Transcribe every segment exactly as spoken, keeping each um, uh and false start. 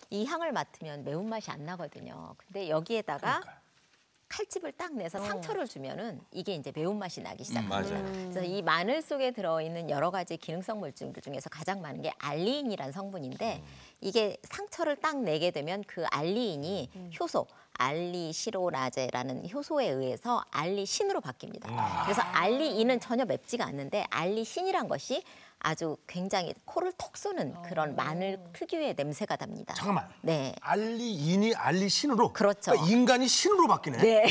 이 향을 맡으면 매운맛이 안 나거든요. 근데 여기에다가 그러니까요. 칼집을 딱 내서 어. 상처를 주면은 이게 이제 매운맛이 나기 음, 시작합니다. 맞아요. 그래서 이 마늘 속에 들어있는 여러 가지 기능성 물질들 중에서 가장 많은 게 알리인이라는 성분인데 이게 상처를 딱 내게 되면 그 알리인이 효소, 알리시로나제라는 효소에 의해서 알리신으로 바뀝니다. 그래서 알리인은 전혀 맵지가 않는데 알리신이란 것이 아주 굉장히 코를 톡 쏘는 그런 마늘 특유의 냄새가 납니다. 잠깐만. 네. 알리인이 알리신으로. 그렇죠. 그러니까 인간이 신으로 바뀌네. 네.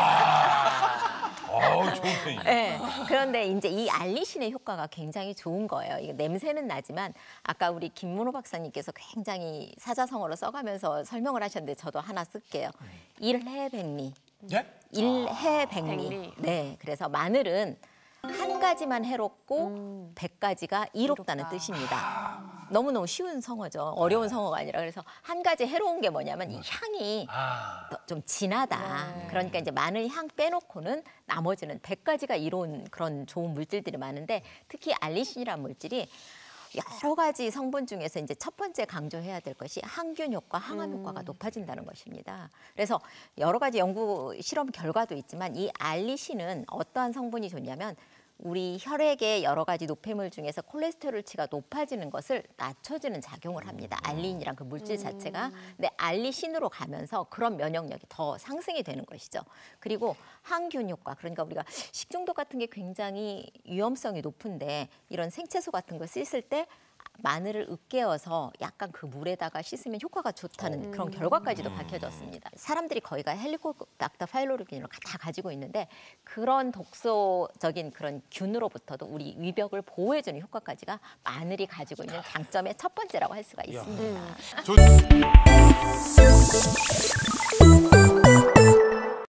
어우, 좋은 표현이네. 네. 그런데 이제 이 알리신의 효과가 굉장히 좋은 거예요. 이거 냄새는 나지만 아까 우리 김문호 박사님께서 굉장히 사자성어로 써가면서 설명을 하셨는데 저도 하나 쓸게요. 일해백리. 예? 일해백리. 백리. 네. 그래서 마늘은 한 가지만 해롭고 백 가지가 이롭다는 이롭다. 뜻입니다. 너무너무 쉬운 성어죠. 어려운 성어가 아니라. 그래서 한 가지 해로운 게 뭐냐면 이 향이 아. 더 좀 진하다. 그러니까 이제 마늘 향 빼놓고는 나머지는 백 가지가 이로운 그런 좋은 물질들이 많은데 특히 알리신이라는 물질이 여러 가지 성분 중에서 이제 첫 번째 강조해야 될 것이 항균 효과, 항암 효과가 높아진다는 것입니다. 그래서 여러 가지 연구 실험 결과도 있지만 이 알리신은 어떠한 성분이 좋냐면 우리 혈액의 여러 가지 노폐물 중에서 콜레스테롤치가 높아지는 것을 낮춰주는 작용을 합니다. 알리인이란 그 물질 자체가. 근데 알리신으로 가면서 그런 면역력이 더 상승이 되는 것이죠. 그리고 항균 효과, 그러니까 우리가 식중독 같은 게 굉장히 위험성이 높은데 이런 생채소 같은 거 씻을 때 마늘을 으깨어서 약간 그 물에다가 씻으면 효과가 좋다는 그런 결과까지도 밝혀졌습니다. 사람들이 거의가 헬리코박터 파일로리균을 다 가지고 있는데 그런 독소적인 그런 균으로부터도 우리 위벽을 보호해주는 효과까지가 마늘이 가지고 있는 장점의 첫 번째라고 할 수가 있습니다. 저...